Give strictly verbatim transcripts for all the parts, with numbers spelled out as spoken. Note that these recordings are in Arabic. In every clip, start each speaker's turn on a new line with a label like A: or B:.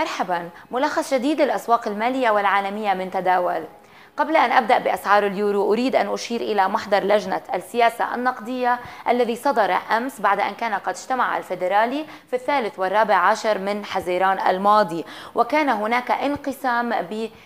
A: مرحبا، ملخص جديد للأسواق المالية والعالمية من تداول. قبل أن أبدأ بأسعار اليورو أريد أن أشير إلى محضر لجنة السياسة النقدية الذي صدر أمس بعد أن كان قد اجتمع الفيدرالي في الثالث والرابع عشر من حزيران الماضي، وكان هناك انقسام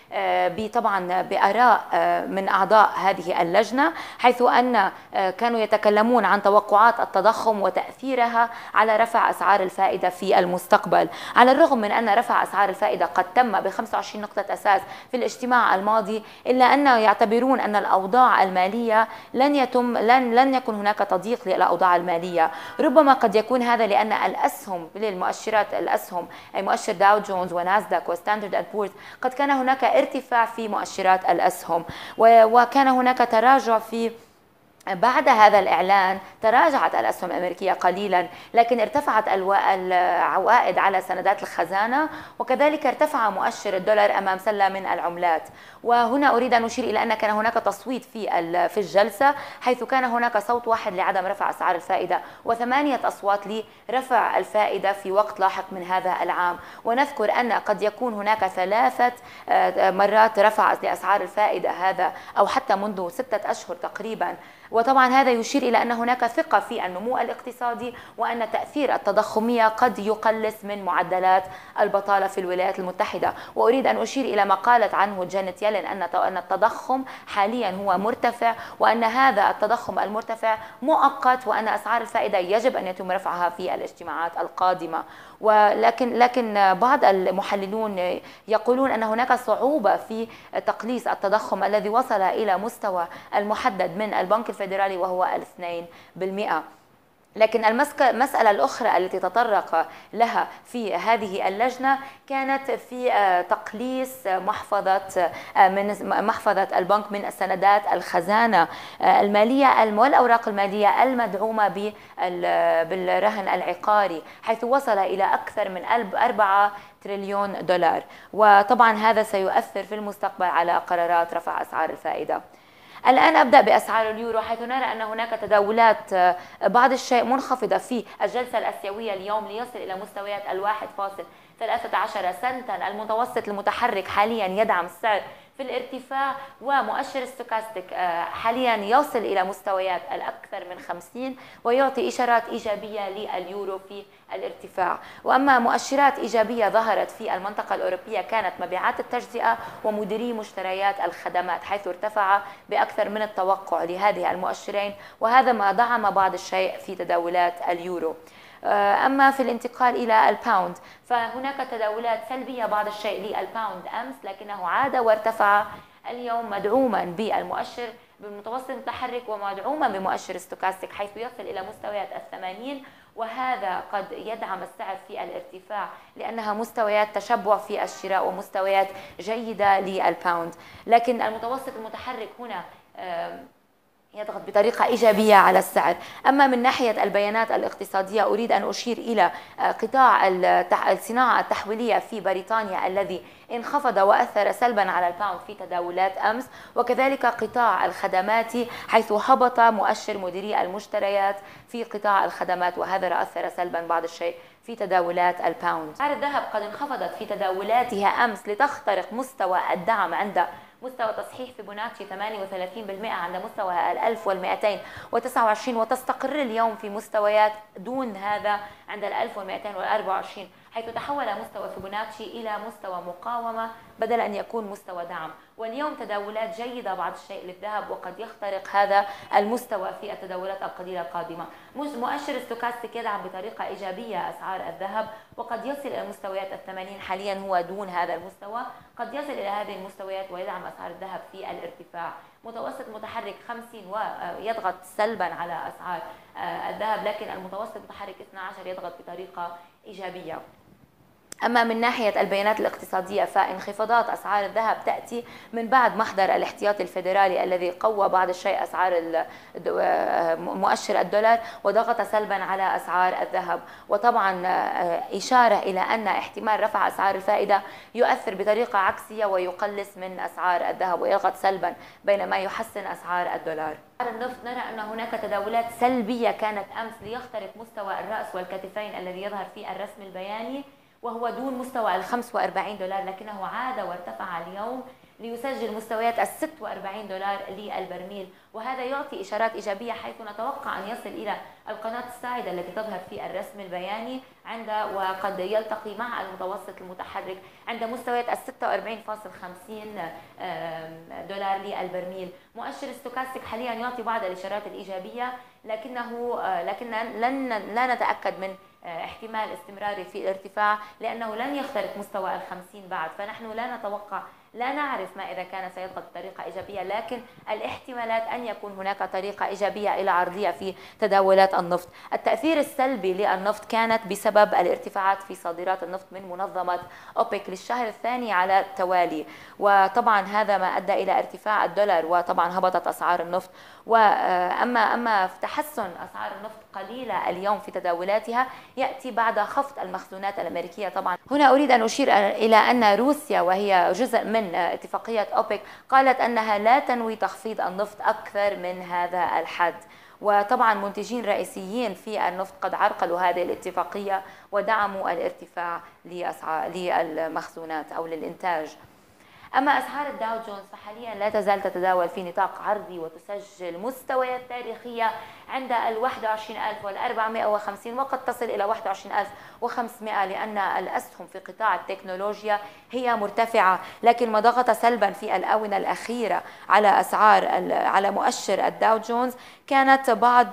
A: طبعا بآراء من أعضاء هذه اللجنة، حيث أن كانوا يتكلمون عن توقعات التضخم وتأثيرها على رفع أسعار الفائدة في المستقبل. على الرغم من أن رفع أسعار الفائدة قد تم ب خمسة وعشرين نقطة أساس في الاجتماع الماضي، إلا أنه يعتبرون أن الأوضاع المالية لن يتم لن لن يكن هناك تضييق للأوضاع المالية. ربما قد يكون هذا لأن الأسهم للمؤشرات الأسهم أي مؤشر داو جونز وناسداك وستاندرد أند بورز قد كان هناك ارتفاع في مؤشرات الأسهم، وكان هناك تراجع في بعد هذا الإعلان. تراجعت الأسهم الأمريكية قليلا، لكن ارتفعت العوائد على سندات الخزانة، وكذلك ارتفع مؤشر الدولار أمام سلة من العملات. وهنا أريد أن أشير إلى أن كان هناك تصويت في في الجلسة، حيث كان هناك صوت واحد لعدم رفع أسعار الفائدة وثمانية أصوات لرفع الفائدة في وقت لاحق من هذا العام. ونذكر أن قد يكون هناك ثلاثة مرات رفع لأسعار الفائدة هذا أو حتى منذ ستة أشهر تقريبا. وطبعا هذا يشير إلى أن هناك ثقة في النمو الاقتصادي، وأن تأثير التضخمية قد يقلص من معدلات البطالة في الولايات المتحدة. وأريد أن أشير إلى ما قالت عنه جانيت يلين أن التضخم حاليا هو مرتفع، وأن هذا التضخم المرتفع مؤقت، وأن أسعار الفائدة يجب أن يتم رفعها في الاجتماعات القادمة. ولكن لكن بعض المحللون يقولون أن هناك صعوبة في تقليص التضخم الذي وصل إلى مستوى المحدد من البنك الفيدرالي وهو الاثنين بالمئة. لكن المسألة الأخرى التي تطرق لها في هذه اللجنة كانت في تقليص محفظة من محفظة البنك من السندات الخزانة المالية والأوراق المالية المدعومة بالرهن العقاري، حيث وصل إلى أكثر من أربعة تريليون دولار. وطبعا هذا سيؤثر في المستقبل على قرارات رفع أسعار الفائدة. الآن أبدأ بأسعار اليورو، حيث نرى أن هناك تداولات بعض الشيء منخفضة في الجلسة الآسيوية اليوم ليصل إلى مستويات الواحد فاصل ثلاثة عشر سنتا. المتوسط المتحرك حاليا يدعم السعر في الارتفاع، ومؤشر ستوكاستيك حاليا يصل إلى مستويات الأكثر من خمسين ويعطي إشارات إيجابية لليورو في الارتفاع. وأما مؤشرات إيجابية ظهرت في المنطقة الأوروبية كانت مبيعات التجزئة ومديري مشتريات الخدمات، حيث ارتفع بأكثر من التوقع لهذه المؤشرين، وهذا ما دعم بعض الشيء في تداولات اليورو. أما في الانتقال إلى الباوند فهناك تداولات سلبية بعض الشيء للباوند أمس، لكنه عاد وارتفع اليوم مدعوما بالمؤشر بالمتوسط المتحرك ومدعوما بمؤشر ستوكاستيك، حيث يصل إلى مستويات الثمانين، وهذا قد يدعم السعر في الارتفاع لأنها مستويات تشبع في الشراء ومستويات جيدة للباوند. لكن المتوسط المتحرك هنا يضغط بطريقة إيجابية على السعر. أما من ناحية البيانات الاقتصادية أريد أن أشير إلى قطاع الصناعة التحويلية في بريطانيا الذي انخفض وأثر سلبا على الباوند في تداولات أمس، وكذلك قطاع الخدمات حيث هبط مؤشر مديري المشتريات في قطاع الخدمات، وهذا أثر سلبا بعض الشيء في تداولات الباوند. أسعار الذهب قد انخفضت في تداولاتها أمس لتخترق مستوى الدعم عند مستوى تصحيح فيبوناتشي ثمانية وثلاثين بالمئة عند مستوى ألف ومئتين وتسعة وعشرين، وتستقر اليوم في مستويات دون هذا عند ألف ومئتين وأربعة وعشرين، حيث تحول مستوى فيبوناتشي إلى مستوى مقاومة بدل أن يكون مستوى دعم. واليوم تداولات جيدة بعض الشيء للذهب، وقد يخترق هذا المستوى في التداولات القليلة القادمة. مؤشر ستوكاستيك يدعم بطريقة إيجابية أسعار الذهب، وقد يصل إلى مستويات الثمانين، حاليا هو دون هذا المستوى، قد يصل إلى هذه المستويات ويدعم أسعار الذهب في الارتفاع. متوسط متحرك خمسين ويضغط سلبا على أسعار الذهب، لكن المتوسط المتحرك اثني عشر يضغط بطريقة إيجابية. أما من ناحية البيانات الاقتصادية فانخفاضات أسعار الذهب تأتي من بعد محضر الاحتياطي الفيدرالي الذي قوى بعض الشيء أسعار مؤشر الدولار وضغط سلبا على أسعار الذهب. وطبعا إشارة إلى أن احتمال رفع أسعار الفائدة يؤثر بطريقة عكسية ويقلص من أسعار الذهب ويضغط سلبا بينما يحسن أسعار الدولار. النفط نرى أن هناك تداولات سلبية كانت أمس ليخترق مستوى الرأس والكتفين الذي يظهر في الرسم البياني، وهو دون مستوى ال خمسة وأربعين دولار، لكنه عاد وارتفع اليوم ليسجل مستويات ال ستة وأربعين دولار للبرميل، وهذا يعطي إشارات إيجابية حيث نتوقع أن يصل إلى القناة الصاعدة التي تظهر في الرسم البياني عند وقد يلتقي مع المتوسط المتحرك عند مستويات ال ستة وأربعين فاصلة خمسين دولار للبرميل. مؤشر ستوكاستيك حاليا يعطي بعض الإشارات الإيجابية، لكنه لكن لن لا نتأكد من احتمال استمراري في الارتفاع لأنه لن يخترق مستوى الخمسين بعد، فنحن لا نتوقع لا نعرف ما إذا كان سيضغط بطريقة إيجابية، لكن الاحتمالات أن يكون هناك طريقة إيجابية إلى عرضية في تداولات النفط. التأثير السلبي للنفط كانت بسبب الارتفاعات في صادرات النفط من منظمة أوبك للشهر الثاني على التوالي، وطبعا هذا ما أدى إلى ارتفاع الدولار، وطبعا هبطت أسعار النفط. وأما أما تحسن أسعار النفط قليلة اليوم في تداولاتها يأتي بعد خفض المخزونات الأمريكية. طبعا هنا أريد أن أشير إلى أن روسيا وهي جزء من اتفاقية أوبك قالت أنها لا تنوي تخفيض النفط أكثر من هذا الحد، وطبعا منتجين رئيسيين في النفط قد عرقلوا هذه الاتفاقية ودعموا الارتفاع لأسعار للمخزونات أو للإنتاج. أما أسعار الداو جونز فحاليا لا تزال تتداول في نطاق عرضي وتسجل مستويات تاريخية عند ال واحد وعشرين ألف وأربعمائة وخمسين وقد تصل إلى واحد وعشرين ألف وخمسمائة، لأن الأسهم في قطاع التكنولوجيا هي مرتفعة، لكن ما ضغط سلبا في الآونة الأخيرة على أسعار على مؤشر الداو جونز كانت بعض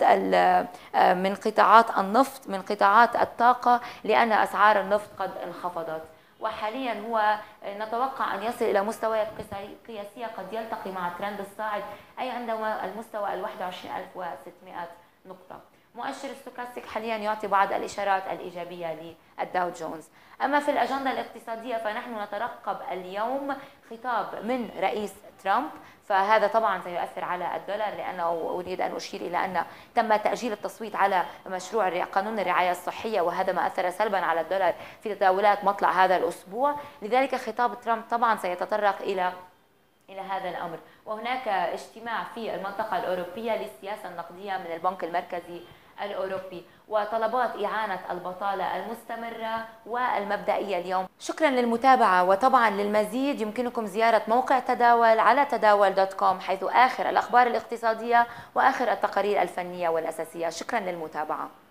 A: من قطاعات النفط من قطاعات الطاقة، لأن أسعار النفط قد انخفضت، وحاليا هو نتوقع أن يصل إلى مستويات قياسية قد يلتقي مع الترند الصاعد أي عند المستوى ال واحد وعشرين ألف وستمائة نقطة. مؤشر ستوكاستيك حاليا يعطي بعض الإشارات الإيجابية للداو جونز. أما في الأجندة الاقتصادية فنحن نترقب اليوم خطاب من رئيس ترامب، فهذا طبعا سيؤثر على الدولار، لأنه أريد أن أشير إلى أن تم تأجيل التصويت على مشروع قانون الرعاية الصحية، وهذا ما أثر سلبا على الدولار في تداولات مطلع هذا الأسبوع. لذلك خطاب ترامب طبعا سيتطرق إلى إلى هذا الأمر. وهناك اجتماع في المنطقة الأوروبية للسياسة النقدية من البنك المركزي الأوروبي، وطلبات إعانة البطالة المستمرة والمبدئية اليوم. شكرا للمتابعة، وطبعا للمزيد يمكنكم زيارة موقع تداول على تداول دوت كوم حيث آخر الأخبار الاقتصادية وآخر التقارير الفنية والأساسية. شكرا للمتابعة.